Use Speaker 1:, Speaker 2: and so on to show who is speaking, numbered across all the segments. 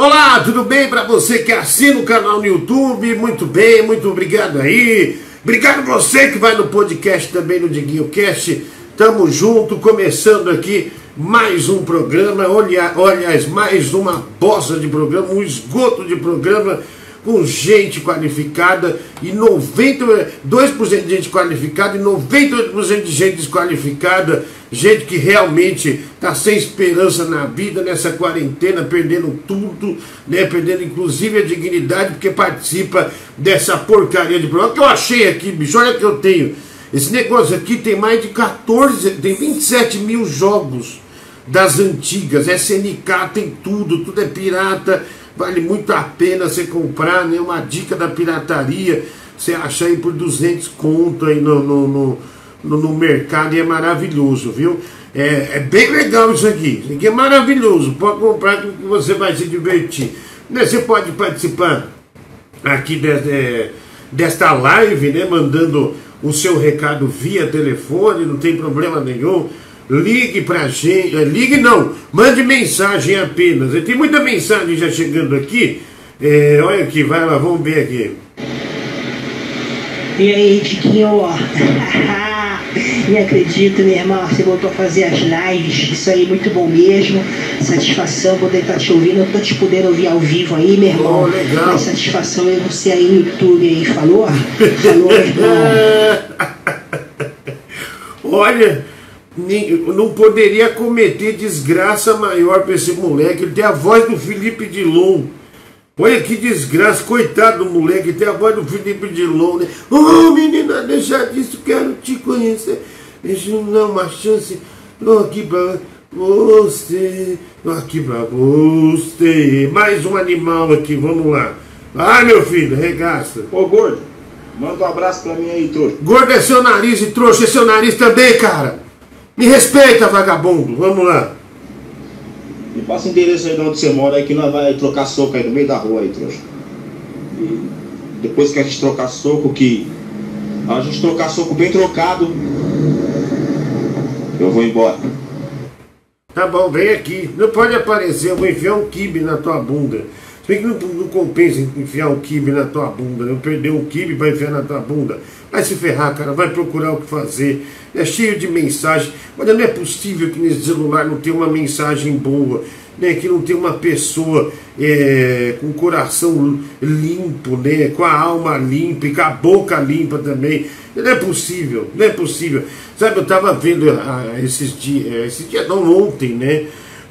Speaker 1: Olá, tudo bem para você que assina o canal no YouTube? Muito bem, muito obrigado aí. Obrigado você que vai no podcast também no Diguinho Cast. Tamo junto, começando aqui mais um programa, aliás, mais uma bosta de programa, um esgoto de programa com gente qualificada e 2% de gente qualificada e 98% de gente desqualificada, gente que realmente está sem esperança na vida nessa quarentena, perdendo tudo, né? Perdendo inclusive a dignidade porque participa dessa porcaria de programa que eu achei aqui, bicho. Olha que eu tenho. Esse negócio aqui tem mais de 27 mil jogos das antigas, SNK tem tudo é pirata, vale muito a pena você comprar, né? Uma dica da pirataria, você acha aí por 200 conto aí no mercado e é maravilhoso, viu? É bem legal isso aqui é maravilhoso, pode comprar que você vai se divertir, né? Você pode participar aqui desta live, né? Mandando o seu recado via telefone, não tem problema nenhum. Ligue pra gente, ligue não, mande mensagem apenas. Tem muita mensagem já chegando aqui. Olha aqui, vai lá, vamos ver aqui.
Speaker 2: E aí, Diguinho? Nem acredito, meu irmão, você voltou a fazer as lives, isso aí, muito bom mesmo. Satisfação poder estar te ouvindo, eu tô te podendo ouvir ao vivo aí, meu irmão.
Speaker 1: Legal.
Speaker 2: Mas satisfação é você aí no YouTube aí, falou? Falou, irmão.
Speaker 1: Olha, não poderia cometer desgraça maior para esse moleque. Ele tem a voz do Felipe Dilon. Olha que desgraça, coitado do moleque, tem a voz do Felipe Dilon, né? Oh, menina, deixa disso, quero te conhecer. Deixa eu dar uma chance. Tô aqui pra você. Tô aqui pra você. Mais um animal aqui, vamos lá. Vai, meu filho, regaça.
Speaker 3: Ô, gordo, manda um abraço pra mim aí, trouxa.
Speaker 1: Gordo é seu nariz e trouxa é seu nariz também, cara. Me respeita, vagabundo. Vamos lá.
Speaker 3: Me passa o endereço aí de onde você mora aí que nós vai trocar soco aí no meio da rua aí, trouxa. E depois que a gente trocar soco, a gente trocar soco bem trocado, eu vou embora.
Speaker 1: Tá bom, vem aqui. Não pode aparecer, eu vou enfiar um quibe na tua bunda. Se bem que não compensa enfiar um quibe na tua bunda, né? Eu perder um quibe pra enfiar na tua bunda. Vai se ferrar, cara, vai procurar o que fazer. É cheio de mensagem. Olha, não é possível que nesse celular não tenha uma mensagem boa, né? Que não tenha uma pessoa com o coração limpo, né? Com a alma limpa e com a boca limpa também. Não é possível, não é possível. Sabe, eu tava vendo esses dias não, ontem, né?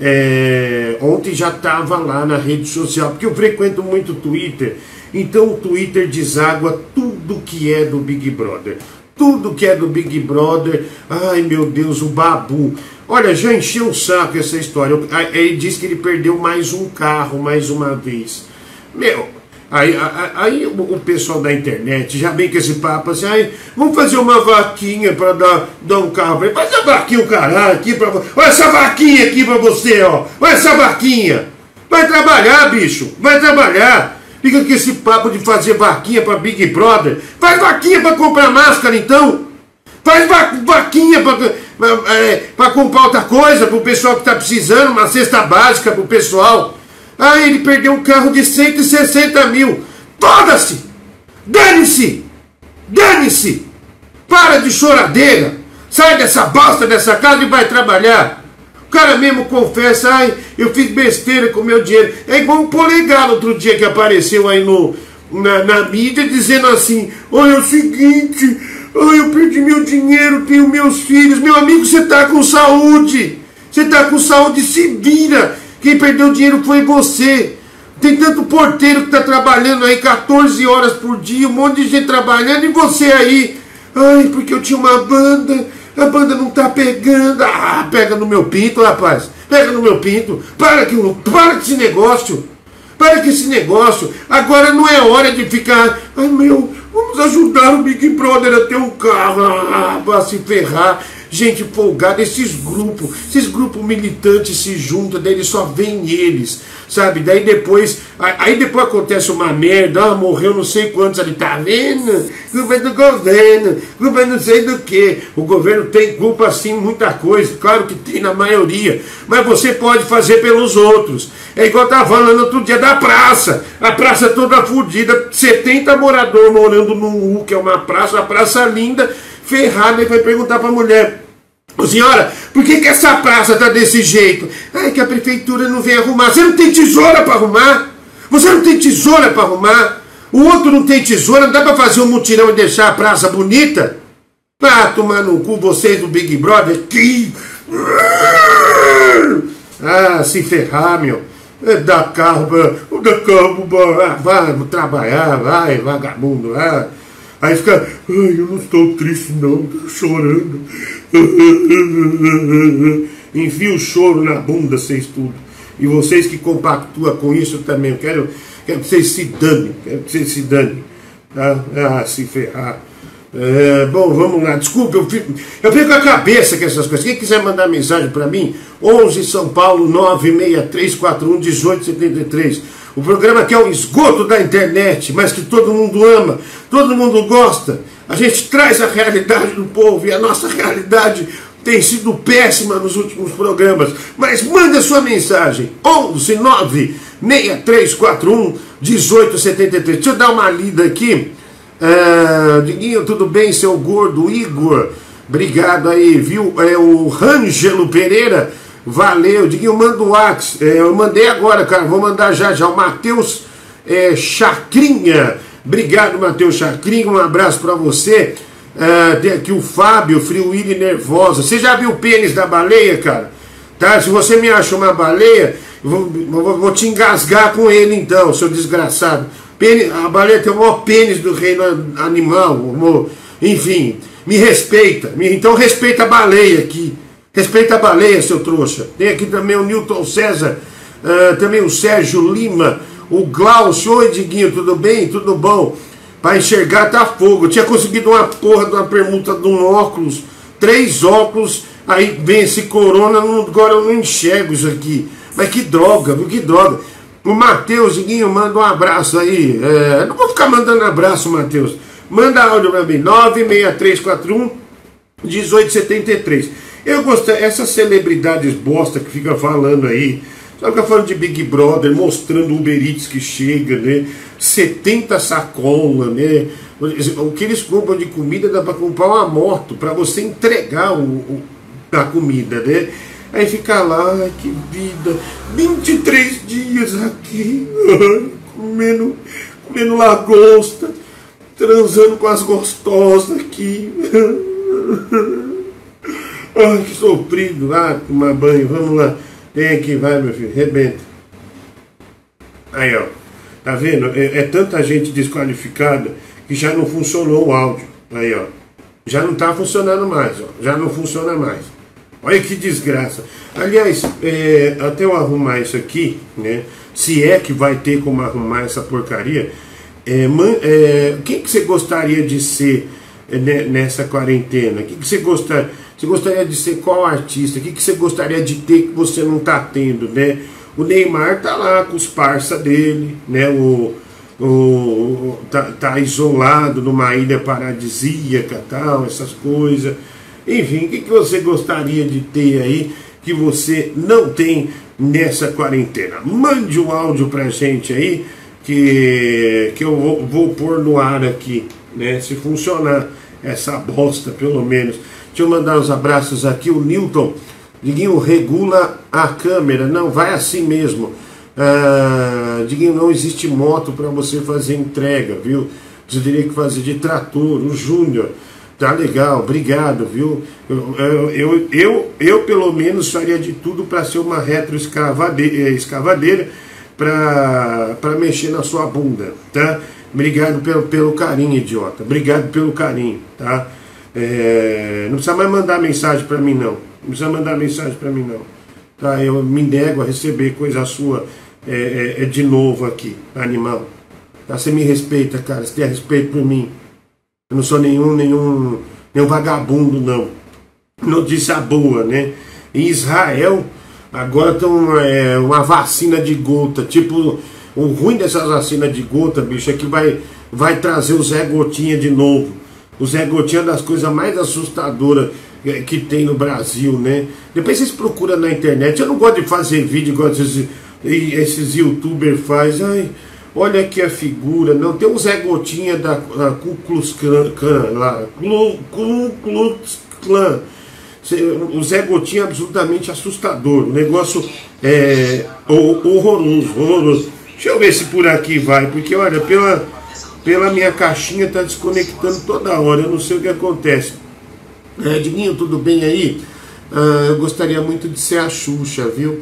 Speaker 1: Ontem já estava lá na rede social, porque eu frequento muito o Twitter, então o Twitter deságua tudo que é do Big Brother, tudo que é do Big Brother. Ai meu Deus, o Babu, olha, já encheu o saco essa história. Ele disse que ele perdeu mais um carro, mais uma vez. Meu, aí o pessoal da internet já vem com esse papo assim, vamos fazer uma vaquinha para dar um carro para ele. Faz a vaquinha, o caralho, aqui para você. Olha essa vaquinha aqui para você, ó. Olha essa vaquinha. Vai trabalhar, bicho, vai trabalhar. Fica com esse papo de fazer vaquinha para Big Brother. Faz vaquinha para comprar máscara, então. Faz vaquinha para comprar outra coisa para o pessoal que está precisando, uma cesta básica para o pessoal. Ele perdeu um carro de 160 mil. Foda-se! Dane-se! Dane-se! Para de choradeira! Sai dessa bosta dessa casa e vai trabalhar! O cara mesmo confessa, eu fiz besteira com meu dinheiro. É igual um Polegar outro dia que apareceu aí na mídia dizendo assim, olha, é o seguinte, eu perdi meu dinheiro, tenho meus filhos. Meu amigo, você tá com saúde! Você tá com saúde, se vira! Quem perdeu dinheiro foi você. Tem tanto porteiro que está trabalhando aí 14 horas por dia, um monte de gente trabalhando, e você aí, porque eu tinha uma banda, a banda não tá pegando. Pega no meu pinto, rapaz, pega no meu pinto. Para com esse negócio, para com esse negócio. Agora não é hora de ficar, vamos ajudar o Big Brother a ter um carro, para se ferrar. Gente folgada, esses grupos militantes se juntam, daí eles só vêm eles, sabe? Daí depois Aí depois acontece uma merda, morreu não sei quantos ali, tá vendo? Culpa do governo, culpa não sei do que. O governo tem culpa sim, muita coisa, claro que tem na maioria, mas você pode fazer pelos outros. É igual eu tava falando outro dia da praça, a praça toda fodida, 70 moradores morando num U, que é uma praça linda, ferrada, e vai perguntar pra mulher: ô senhora, por que essa praça tá desse jeito? Ai, que a prefeitura não vem arrumar. Você não tem tesoura para arrumar? Você não tem tesoura para arrumar? O outro não tem tesoura, não dá para fazer um mutirão e deixar a praça bonita? Ah, tomar no cu vocês do Big Brother. Ah, se ferrar, meu. Dá carro, vai trabalhar, vai, vagabundo. Aí fica, ai, eu não estou triste não, estou chorando. Enfia o choro na bunda, vocês tudo. E vocês que compactuam com isso também, eu quero que vocês se danem, tá? Se ferrar. Bom, vamos lá, desculpa, eu fico com a cabeça com essas coisas. Quem quiser mandar mensagem para mim, 11 São Paulo 96341 1873. O programa aqui é o esgoto da internet, mas que todo mundo ama, todo mundo gosta. A gente traz a realidade do povo e a nossa realidade tem sido péssima nos últimos programas. Mas manda sua mensagem, 11 96341 1873. Deixa eu dar uma lida aqui. Diguinho, tudo bem, seu gordo Igor? Obrigado aí, viu? O Rângelo Pereira, valeu. Diguinho, manda o WhatsApp. Eu mandei agora, cara, vou mandar já. O Matheus Chacrinha, obrigado, Matheus Chacrinha, um abraço pra você. Tem aqui o Fábio, Friuíli Nervosa. Você já viu o pênis da baleia, cara? Tá? Se você me acha uma baleia, vou te engasgar com ele então, seu desgraçado. A baleia tem o maior pênis do reino animal, enfim, me respeita, então respeita a baleia aqui, respeita a baleia, seu trouxa. Tem aqui também o Newton César, também o Sérgio Lima, o Glaucio. Oi, Diguinho, tudo bem? Tudo bom? Para enxergar tá fogo. Eu tinha conseguido uma porra de uma permuta de um óculos, 3 óculos, aí vem esse corona, agora eu não enxergo isso aqui. Mas que droga, viu? Que droga. O Matheus, Diguinho, manda um abraço aí. Não vou ficar mandando abraço, Matheus. Manda áudio pra mim, 96341 1873. Eu gostei, essas celebridades bosta que fica falando aí, só fica falando de Big Brother, mostrando Uber Eats que chega, né? 70 sacolas, né? O que eles compram de comida dá pra comprar uma moto, pra você entregar a comida, né? Aí fica lá, ai, que vida, 23 dias aqui, comendo lagosta, transando com as gostosas aqui. Ai, que sofrido. Tomar banho, vamos lá. Tem aqui, vai, meu filho, rebenta. Aí, ó, tá vendo? É tanta gente desqualificada que já não funcionou o áudio. Aí, ó, já não tá funcionando mais, ó, já não funciona mais. Olha que desgraça. Aliás, até eu arrumar isso aqui, né? Se é que vai ter como arrumar essa porcaria, quem que você gostaria de ser nessa quarentena? Que você gostaria? Você gostaria de ser qual artista? O que você gostaria de ter que você não está tendo, né? O Neymar tá lá com os parça dele, né? Tá isolado numa ilha paradisíaca, tal, essas coisas. Enfim, o que você gostaria de ter aí que você não tem nessa quarentena? Mande um áudio pra gente aí que eu vou pôr no ar aqui, né? Se funcionar essa bosta, pelo menos. Deixa eu mandar uns abraços aqui. O Newton, Diguinho, regula a câmera. Não, vai assim mesmo. Diguinho, não existe moto para você fazer entrega, viu? Você teria que fazer de trator. O Júnior, tá legal, obrigado, viu? Eu pelo menos faria de tudo para ser uma retroescavadeira para mexer na sua bunda, tá? Obrigado pelo carinho, idiota. Obrigado pelo carinho, tá? Não precisa mais mandar mensagem para mim, não. Não precisa mandar mensagem para mim, não. Tá? Eu me nego a receber coisa sua de novo aqui, animal. Tá? Você me respeita, cara. Você tem respeito por mim. Eu não sou nenhum vagabundo, não. Notícia boa, né? Em Israel, agora tem uma vacina de gota, tipo O ruim dessas vacinas de gota, bicho, é que vai trazer o Zé Gotinha de novo. O Zé Gotinha é das coisas mais assustadoras que tem no Brasil, né? Depois vocês procuram na internet. Eu não gosto de fazer vídeo igual esses youtubers fazem. Ai, olha aqui a figura. Não, tem o Zé Gotinha da Ku Klux Klan lá. Ku Klux Klan. O Zé Gotinha é absolutamente assustador. O negócio é horroroso. Deixa eu ver se por aqui vai. Porque olha, pela minha caixinha tá desconectando toda hora. Eu não sei o que acontece. Diguinho, tudo bem aí? Eu gostaria muito de ser a Xuxa, viu?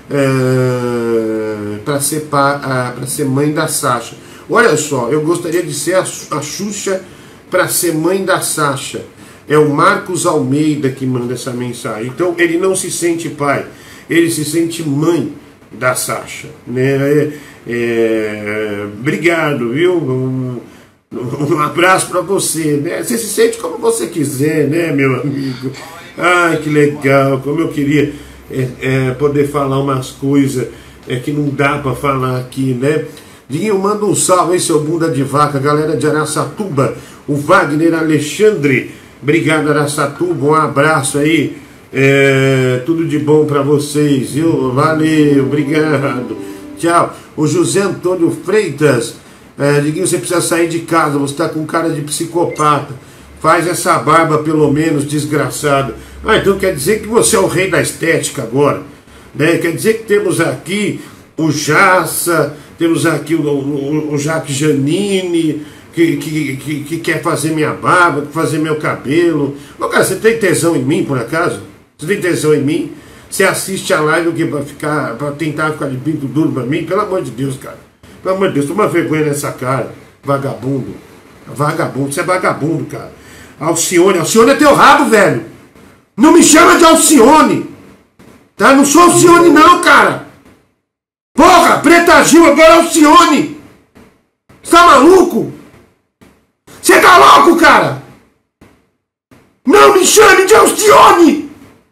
Speaker 1: Para ser mãe da Sasha. Olha só, eu gostaria de ser a Xuxa para ser mãe da Sasha. É o Marcos Almeida que manda essa mensagem. Então ele não se sente pai, ele se sente mãe da Sasha, né? Obrigado, viu? Um abraço para você, né? Você se sente como você quiser, né, meu amigo? Ai, que legal, como eu queria poder falar umas coisas que não dá para falar aqui, né? Diguinho, manda um salve aí, seu bunda de vaca, galera de Araçatuba, o Wagner Alexandre, obrigado Araçatuba, um abraço aí, tudo de bom para vocês, viu? Valeu, obrigado, tchau. O José Antônio Freitas, Diguinho, você precisa sair de casa, você está com cara de psicopata, faz essa barba pelo menos, desgraçado. Então quer dizer que você é o rei da estética agora, né? Quer dizer que temos aqui o Jassa, temos aqui o Jaque Janine, que quer fazer minha barba, fazer meu cabelo. Ô, cara, você tem tesão em mim, por acaso? Você tem tesão em mim? Você assiste a live para tentar ficar de pinto duro pra mim? Pelo amor de Deus, cara. Pelo amor de Deus, toma vergonha nessa cara, vagabundo. Vagabundo, você é vagabundo, cara. Alcione é teu rabo, velho. Não me chama de Alcione. Tá? Não sou Alcione não, cara. Porra, Preta Gil, agora é Alcione. Você tá maluco? Você tá louco, cara? Não me chame de Alcione.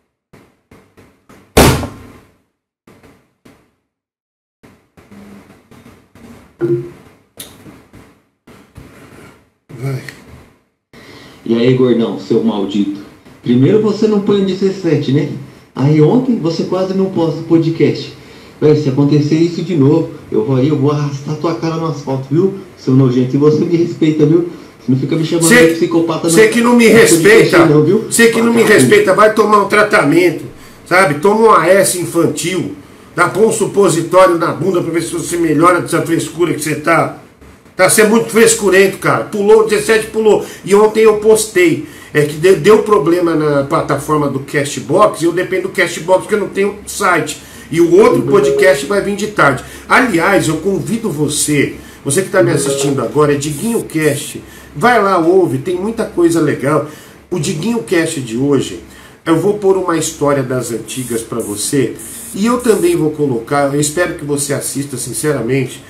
Speaker 1: Vai.
Speaker 4: E aí, gordão, seu maldito. Primeiro você não põe o 17, né? Aí ontem você quase não posta o podcast. Véi, se acontecer isso de novo, eu vou arrastar tua cara no asfalto, viu? Seu nojento, e você me respeita, viu? Você não fica me chamando de psicopata, não.
Speaker 1: Você que não me respeita, você que não me respeita, vai tomar um tratamento, sabe? Toma uma S infantil, dá põe um supositório na bunda pra ver se você melhora dessa frescura que você tá. Tá sendo muito frescurento, cara. Pulou, 17 pulou. E ontem eu postei. Que deu problema na plataforma do Castbox. E eu dependo do Castbox porque eu não tenho site. E o outro podcast vai vir de tarde. Aliás, eu convido você que está me assistindo agora, é Diguinho Cast. Vai lá, ouve, tem muita coisa legal. O Diguinho Cast de hoje, eu vou pôr uma história das antigas para você. E eu também vou colocar, eu espero que você assista sinceramente,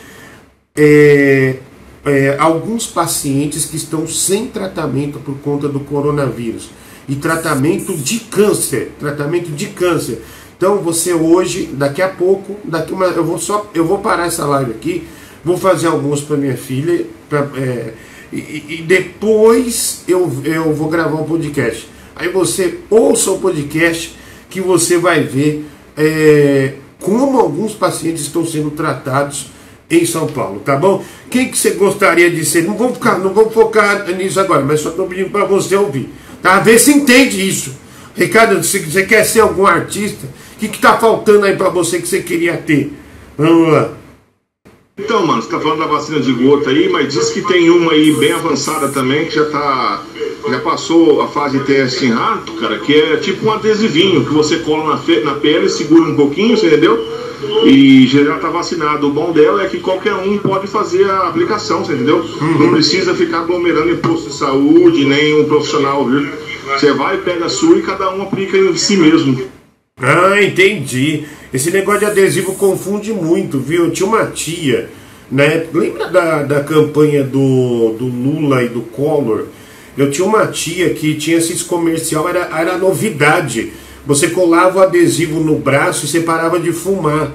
Speaker 1: alguns pacientes que estão sem tratamento por conta do coronavírus e tratamento de câncer, Então você hoje, daqui a pouco, eu vou parar essa live aqui, vou fazer almoço para minha filha, e depois eu vou gravar um podcast. Aí você ouça o podcast que você vai ver como alguns pacientes estão sendo tratados em São Paulo, tá bom? Quem que você gostaria de ser? Não vamos focar nisso agora, mas só estou pedindo para você ouvir, tá? Vê se entende isso. Ricardo, se você quer ser algum artista, o que está faltando aí para você que você queria ter? Vamos lá.
Speaker 5: Então, mano, você tá falando da vacina de gota aí, mas diz que tem uma aí bem avançada também, que já passou a fase de teste em rato, cara, que é tipo um adesivinho que você cola na pele, segura um pouquinho, você entendeu? E já tá vacinado. O bom dela é que qualquer um pode fazer a aplicação, você entendeu? Não precisa ficar aglomerando em posto de saúde, nem um profissional, viu? Você vai, pega a sua e cada um aplica em si mesmo.
Speaker 1: Ah, entendi. Esse negócio de adesivo confunde muito, viu? Eu tinha uma tia, né? Lembra da campanha do Lula e do Collor? Eu tinha uma tia que tinha esses comercial, era novidade. Você colava o adesivo no braço e você parava de fumar.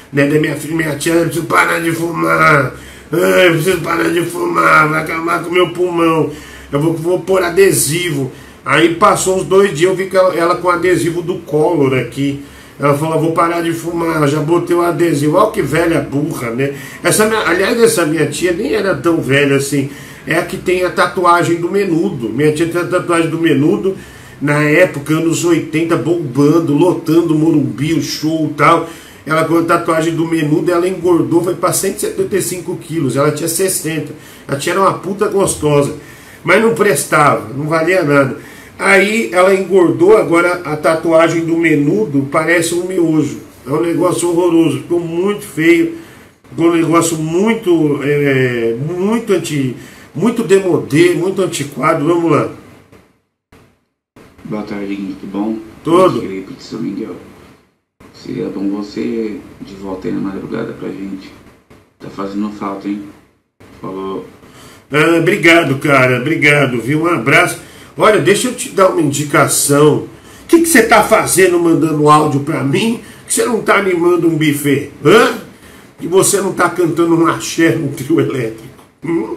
Speaker 1: né, da minha tia, eu preciso parar de fumar. Eu preciso parar de fumar, vai acabar com o meu pulmão. Eu vou pôr adesivo. Aí passou uns 2 dias, eu vi que ela com adesivo do Collor aqui. Ela falou, vou parar de fumar, ela já botei o adesivo. Olha que velha burra, né? Aliás, essa minha tia nem era tão velha assim. É a que tem a tatuagem do Menudo. Minha tia tem a tatuagem do Menudo, na época, anos 80, bombando, lotando o Morumbi, o show e tal. Ela com a tatuagem do Menudo, ela engordou, foi para 175 quilos. Ela tinha 60. A tia era uma puta gostosa. Mas não prestava, não valia nada. Aí ela engordou, agora a tatuagem do Menudo parece um miojo. É um negócio horroroso, ficou muito feio. Ficou um negócio muito, muito demodê, muito antiquado. Vamos lá.
Speaker 6: Boa tarde, tudo bom?
Speaker 1: Tudo.
Speaker 6: Felipe de São Miguel. Seria bom você de volta aí na madrugada pra gente. Tá fazendo falta, hein? Falou.
Speaker 1: Obrigado, cara. Obrigado, viu? Um abraço. Olha, deixa eu te dar uma indicação. O que você tá fazendo mandando áudio pra mim? Que você não tá animando um buffet? Hã? Que você não tá cantando um axé no trio elétrico?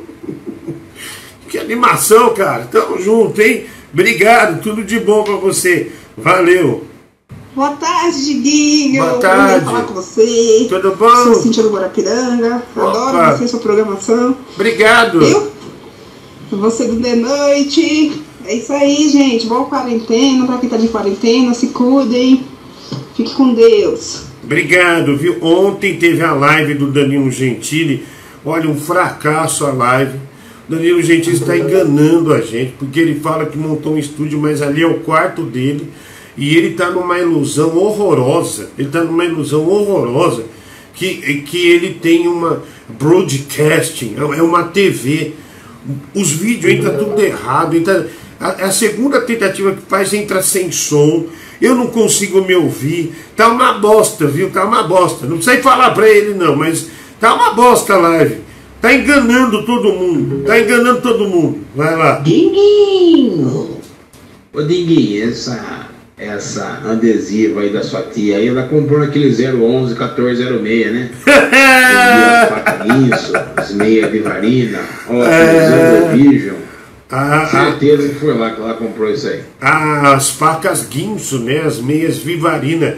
Speaker 1: Que animação, cara. Tamo junto, hein? Obrigado, tudo de bom pra você. Valeu.
Speaker 7: Boa tarde, Diguinho.
Speaker 1: Boa tarde.
Speaker 7: Falar com você.
Speaker 1: Tudo bom?
Speaker 7: Sou Cíntia do Guarapiranga. Adoro você e sua programação.
Speaker 1: Obrigado.
Speaker 7: Viu? Você do de noite. É isso aí, gente. Boa quarentena. Pra quem tá de quarentena, se cuidem. Fique com Deus.
Speaker 1: Obrigado, viu? Ontem teve a live do Danilo Gentili. Olha, um fracasso a live. O Danilo Gentili está enganando a gente, porque ele fala que montou um estúdio, mas ali é o quarto dele. E ele está numa ilusão horrorosa. Ele está numa ilusão horrorosa que ele tem uma broadcasting, é uma TV. Os vídeos entram tudo errado. A segunda tentativa que faz entra sem som. Eu não consigo me ouvir. Tá uma bosta, viu? Tá uma bosta. Não sei falar pra ele não, mas tá uma bosta a live. Tá enganando todo mundo. Tá enganando todo mundo. Vai lá.
Speaker 8: Dinguinho! Ô Dinguinho, essa adesiva aí da sua tia aí, ela comprou naquele 011 1406, né? As facas as meia Vivarina, ó, Vision. Certeza que foi lá que ela comprou isso aí.
Speaker 1: As facas Guinso, né? As meias Vivarina.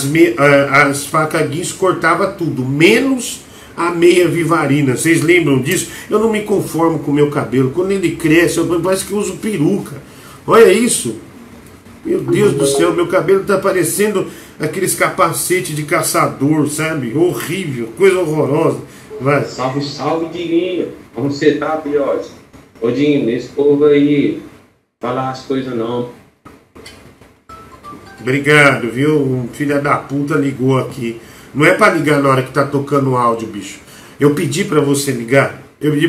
Speaker 1: As facas Guinso cortava tudo, menos a meia Vivarina. Vocês lembram disso? Eu não me conformo com o meu cabelo. Quando ele cresce, parece que eu uso peruca. Olha isso. Meu Deus do céu, meu cabelo tá parecendo aqueles capacetes de caçador, sabe? Horrível, coisa horrorosa. Vai.
Speaker 9: Salve, salve, Diguinho. Como você tá, filhote? Ô, Dinho, nesse povo aí, falar as coisas não.
Speaker 1: Obrigado, viu? Um filho da puta ligou aqui. Não é pra ligar na hora que tá tocando o áudio, bicho. Eu pedi pra você ligar.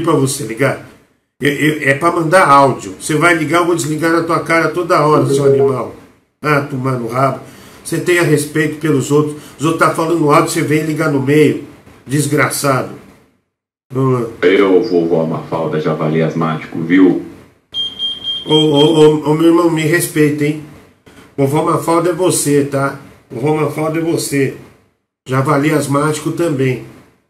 Speaker 1: É pra mandar áudio. Você vai ligar, eu vou desligar na tua cara toda hora, seu animal. Ah, tomar no rabo. Você tenha respeito pelos outros. Os outros tá falando áudio, você vem ligar no meio. Desgraçado. Vamos lá.
Speaker 10: Eu, vovó Mafalda, javali asmático, viu?
Speaker 1: Ô, meu irmão, me respeita, hein? Vovó Mafalda é você, tá? Vovó Mafalda é você. Javali asmático também.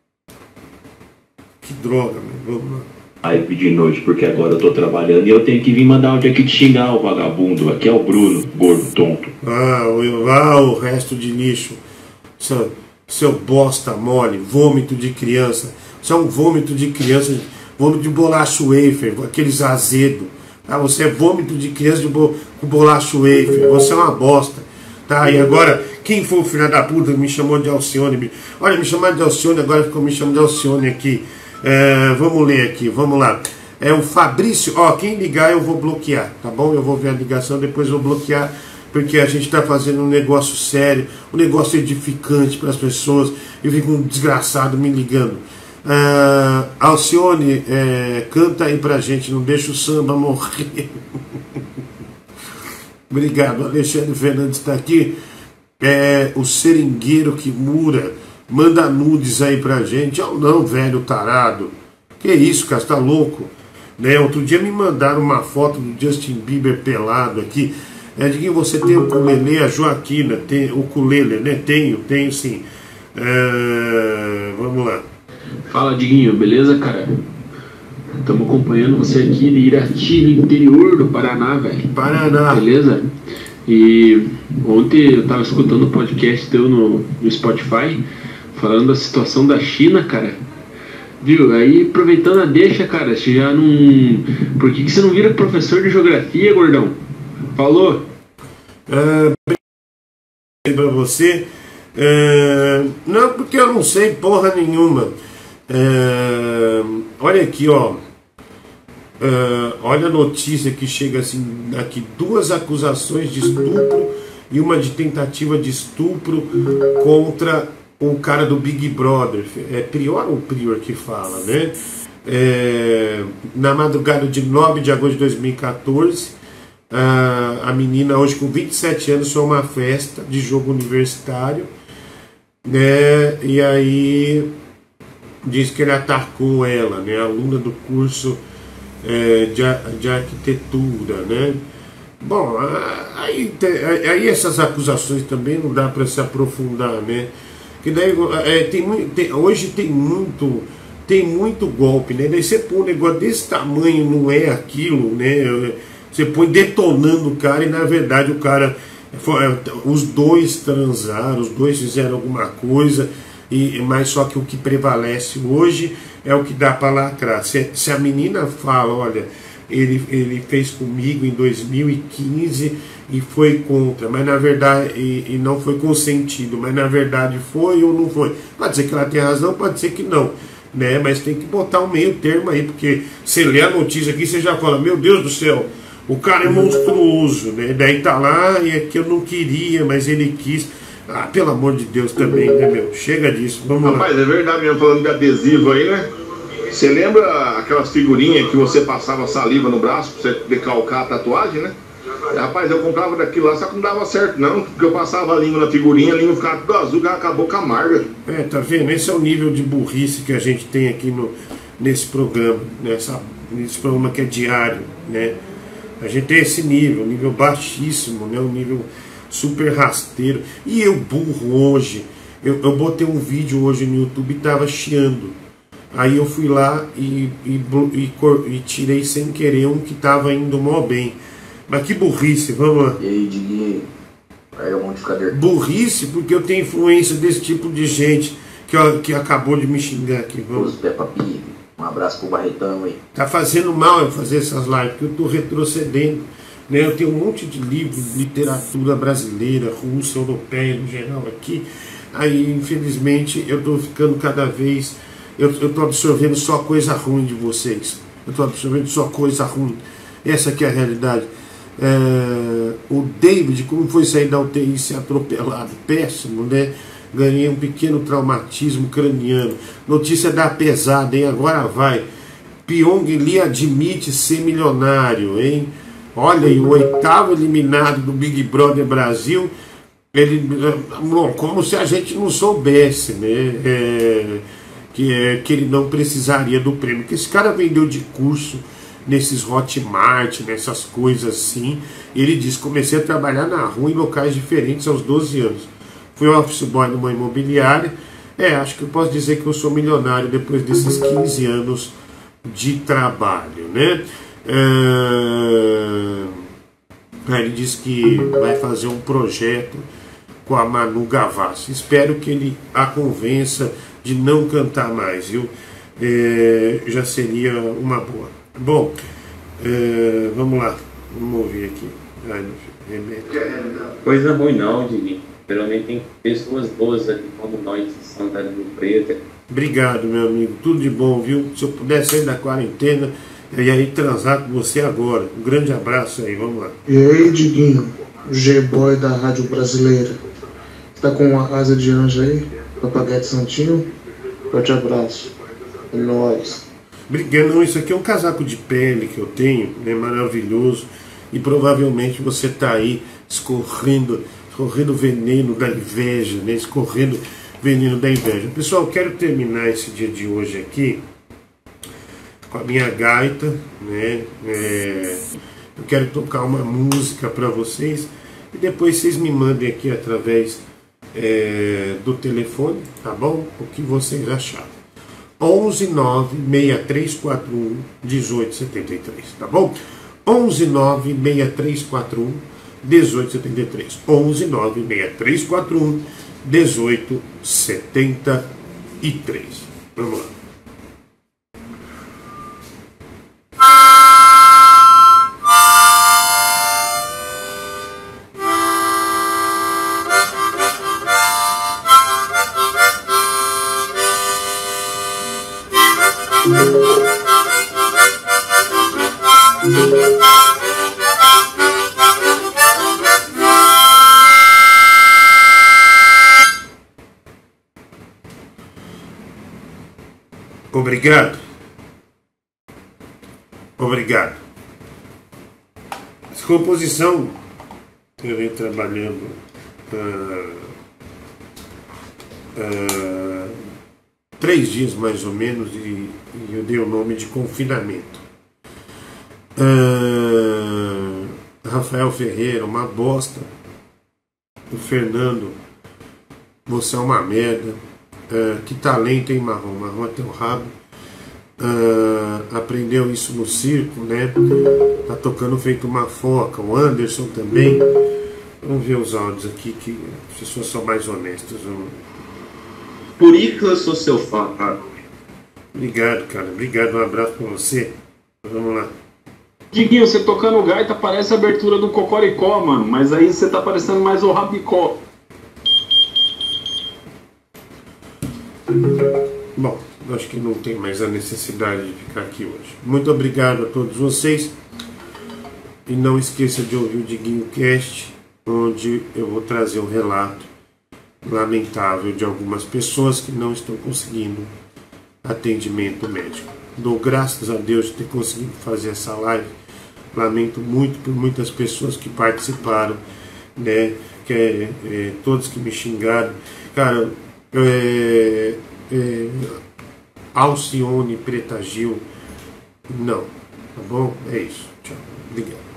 Speaker 1: Que droga, meu. Vamos lá.
Speaker 10: Live de noite, porque agora eu tô trabalhando e eu tenho que vir mandar áudio aqui te xingar, o vagabundo. Aqui é o Bruno, gordo tonto.
Speaker 1: O resto de lixo. Seu bosta mole, vômito de criança. Você é um vômito de criança, vômito de bolacha wafer, aqueles azedo. Tá? Você é vômito de criança com bolacha wafer. Você é uma bosta. Tá? E agora, quem foi o filho da puta que me chamou de Alcione? Olha, me chamaram de Alcione, agora ficou me chamando de Alcione aqui. Vamos ler aqui, vamos lá. É o Fabrício, quem ligar eu vou bloquear, tá bom? Eu vou ver a ligação, depois eu vou bloquear, porque a gente está fazendo um negócio sério, um negócio edificante para as pessoas, e fica um desgraçado me ligando. Alcione, canta aí pra gente, não deixa o samba morrer. Obrigado, Alexandre Fernandes está aqui. O seringueiro que mura. Manda nudes aí pra gente. Ou não, velho tarado. Que isso, cara, você tá louco? Né? Outro dia me mandaram uma foto do Justin Bieber pelado aqui. De quem você tem o ukulele, a Joaquina, tem o ukulele, né? Tenho sim. Vamos lá.
Speaker 10: Fala, Diguinho, beleza, cara? Estamos acompanhando você aqui de Irati, no interior do Paraná, velho.
Speaker 1: Paraná.
Speaker 10: Beleza? E ontem eu tava escutando um podcast teu no Spotify, falando da situação da China, cara. Viu? Aí, aproveitando a deixa, cara, você já não... Por que você não vira professor de geografia, gordão? Falou?
Speaker 1: Pra você. Não, porque eu não sei porra nenhuma. Olha aqui, ó. Olha a notícia que chega assim aqui: 2 acusações de estupro e uma de tentativa de estupro contra o cara do Big Brother. É Prior ou Prior que fala, né? Na madrugada de 9 de agosto de 2014, a menina, hoje com 27 anos, foi a uma festa de jogo universitário, né? E aí diz que ele atacou ela, né? Aluna do curso de arquitetura, né? Bom, aí essas acusações também não dá para se aprofundar, né? Que daí hoje tem muito golpe, né? Daí você põe um negócio desse tamanho, não é aquilo, né? Você põe detonando o cara e na verdade o cara, os dois transaram, os dois fizeram alguma coisa, mas só que o que prevalece hoje é o que dá para lacrar. Se a menina fala, olha, ele fez comigo em 2015 e foi contra, mas na verdade, e não foi consentido, mas na verdade foi ou não foi. Pode ser que ela tenha razão, pode ser que não, né? Mas tem que botar um meio termo aí, porque você lê a notícia aqui, você já fala, meu Deus do céu, o cara é monstruoso, né? Daí tá lá, e é que eu não queria, mas ele quis. Ah, pelo amor de Deus também, né, meu? Chega disso, vamos lá.
Speaker 5: Rapaz, é verdade mesmo, falando de adesivo aí, né? Você lembra aquelas figurinhas que você passava saliva no braço pra você decalcar a tatuagem, né? Rapaz, eu comprava daquilo lá, só que não dava certo não, porque eu passava a língua na figurinha, a língua ficava tudo azul, acabou com a amarga.
Speaker 1: Tá vendo? Esse é o nível de burrice que a gente tem aqui nesse programa, nesse programa que é diário, né? A gente tem esse nível baixíssimo, né? Um nível super rasteiro. E eu burro hoje, eu botei um vídeo hoje no YouTube e tava chiando. Aí eu fui lá e tirei sem querer um que tava indo mó bem. Mas que burrice, vamos lá.
Speaker 11: E aí, Diguinho? Aí é um modificador.
Speaker 1: Burrice porque eu tenho influência desse tipo de gente que acabou de me xingar aqui. Vamos.
Speaker 11: Peppa Pig. Um abraço pro Barretão aí.
Speaker 1: Tá fazendo mal eu fazer essas lives, porque eu tô retrocedendo, né? Eu tenho um monte de livros de literatura brasileira, russa, europeia, no geral aqui. Aí, infelizmente, eu tô ficando cada vez... Eu tô absorvendo só coisa ruim de vocês. Eu tô absorvendo só coisa ruim. Essa que é a realidade. O David, como foi sair da UTI ser atropelado? Péssimo, né? Ganhei um pequeno traumatismo craniano. Notícia da pesada, hein? Agora vai. Pyong Lee admite ser milionário, hein? Olha aí, o 8º eliminado do Big Brother Brasil. Como se a gente não soubesse, né? Que ele não precisaria do prêmio. Que esse cara vendeu de curso nesses Hotmart, nessas coisas assim. Ele diz: comecei a trabalhar na rua em locais diferentes aos 12 anos. Fui office boy numa imobiliária. Acho que eu posso dizer que eu sou milionário depois desses 15 anos de trabalho, né? Ele diz que vai fazer um projeto com a Manu Gavassi. Espero que ele a convença de não cantar mais, viu? Já seria uma boa. Bom, vamos lá, vamos ouvir aqui.
Speaker 9: Coisa ruim não, Diguinho. Geralmente tem pessoas boas aqui como nós de Santa Rio Preto.
Speaker 1: Obrigado, meu amigo, tudo de bom, viu? Se eu puder sair da quarentena e aí transar com você agora. Um grande abraço aí, vamos lá.
Speaker 12: E aí, Diguinho, G-Boy da Rádio Brasileira. Tá com uma asa de anjo aí? Papagaio Santinho? Forte abraço. É nóis.
Speaker 1: Obrigado. Não, isso aqui é um casaco de pele que eu tenho, né, maravilhoso. E provavelmente você tá aí escorrendo veneno da inveja, né? Escorrendo veneno da inveja. Pessoal, eu quero terminar esse dia de hoje aqui com a minha gaita, né? Eu quero tocar uma música para vocês e depois vocês me mandem aqui através do telefone, tá bom? O que vocês acharam. 11 9 6341 1873, tá bom? 11 9 6341 1873. 11 9 6341 1873. Vamos lá. Obrigado. Obrigado. Essa composição eu venho trabalhando 3 dias mais ou menos e eu dei o nome de Confinamento. Rafael Ferreira, uma bosta. O Fernando, você é uma merda. Que talento, hein, Marrom? Marrom é teu rabo. Aprendeu isso no circo, né? Tá tocando feito uma foca. O Anderson também. Vamos ver os áudios aqui, que as pessoas são mais honestas.
Speaker 13: Por isso que eu sou seu fã, cara.
Speaker 1: Obrigado, cara. Obrigado. Um abraço pra você. Vamos lá.
Speaker 14: Diguinho, você tocando gaita parece a abertura do Cocoricó, mano. Mas aí você tá parecendo mais o Rabicó.
Speaker 1: Bom, acho que não tem mais a necessidade de ficar aqui hoje. Muito obrigado a todos vocês. E não esqueça de ouvir o Diguinho Cast, onde eu vou trazer um relato lamentável de algumas pessoas que não estão conseguindo atendimento médico. Dou graças a Deus de ter conseguido fazer essa live. Lamento muito por muitas pessoas que participaram, né? Todos que me xingaram. Cara, Alcione, Preta Gil, não, tá bom? É isso, tchau, obrigado.